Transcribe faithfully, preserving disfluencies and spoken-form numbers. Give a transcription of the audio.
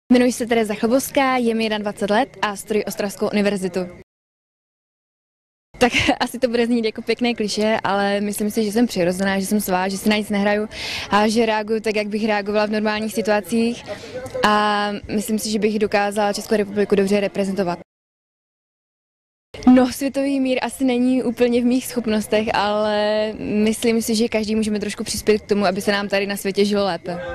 Jmenuji se Tereza Chlebovská, je mi dvacet jedna let a studuji Ostravskou univerzitu. Tak asi to bude znít jako pěkné klišé, ale myslím si, že jsem přirozená, že jsem svá, že si na nic nehraju a že reaguju tak, jak bych reagovala v normálních situacích a myslím si, že bych dokázala Českou republiku dobře reprezentovat. No, světový mír asi není úplně v mých schopnostech, ale myslím si, že každý můžeme trošku přispět k tomu, aby se nám tady na světě žilo lépe.